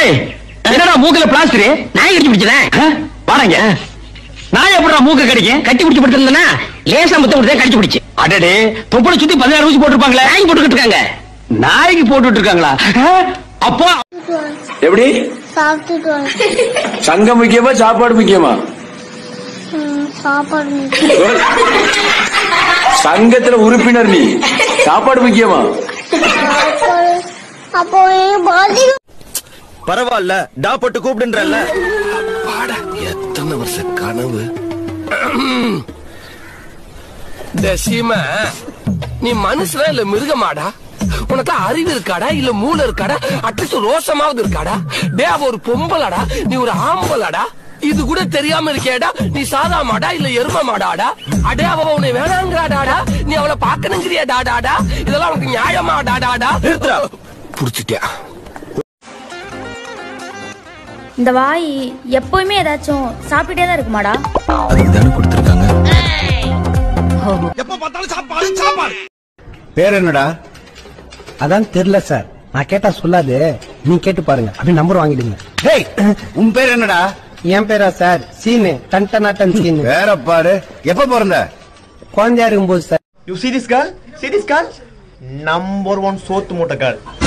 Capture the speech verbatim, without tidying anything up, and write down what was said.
என்னடா மூக்குல பிளாஸ்டர்? நாய் கடிச்சு பிடிச்சேன். பாருங்க, நாய் எப்படா மூக்கு கடிக்கும்? கட்டி பிடிச்சு படுத்திருந்தா லேசா முத்த கொடுத்தா கடிச்சு பிடிச்சு. அடடே, தொப்புளை சுத்தி பதினாறு ஊசி போட்டிருப்பாங்களே, நாய்க்கு போட்டுக்கிட்டு இருக்காங்க. நாய்க்கு போட்டுட்டு இருக்காங்களா? அப்போ எப்படி சங்கம் முக்கியமா சாப்பாடு முக்கியமா? சாப்பாடு. சங்கத்துல உறுப்பினர் நீ, சாப்பாடு முக்கியமா? அப்போ பரவாயில்ல, டா போட்டு கூப்பிடுன்றல்ல. எத்தனை வருஷ கனவு. சீமா, நீ மனுஷனா இல்ல மிருகமாடா? உனக்கு அறிவு இருக்காடா இல்ல மூளை இருக்காடா? அட்லீஸ்ட் ரோசமாவது இருக்காடா? டே, அவ ஒரு பொம்பளடா, நீ ஒரு ஆம்பளடா. இது கூட தெரியாம இருக்கேடா? நீ சாதா மாடா இல்ல எரும மாடாடா? அடே, அவ உன்னை வேணாங்கிறாடாடா, நீ அவளை பாக்கணுங்கிறியா டாடாடா? இதெல்லாம் உனக்கு நியாயமா டாடாடா? புடிச்சிட்டியா? இந்த வாய் எப்பவுமே ஏதாச்சும் சாப்பிட்டே தான் இருக்குமாடா? அதுக்கு தானே கொடுத்துருக்காங்க. எப்ப பார்த்தாலும் சாப்பாடு சாப்பாடு. பேர் என்னடா? அதான் தெரியல சார். நான் கேட்டா சொல்லாது, நீ கேட்டு பாருங்க. அப்படி நம்பர் வாங்கிடுங்க. டேய், உன் பேர் என்னடா? என் பேரா சார்? சீனு, டன்டனாட்டன் சீனு. வேற பாரு. எப்ப பிறந்த? குழந்தையா இருக்கும்போது sir. You see this girl? See this girl? Number one சோத்து மூட்டை girl.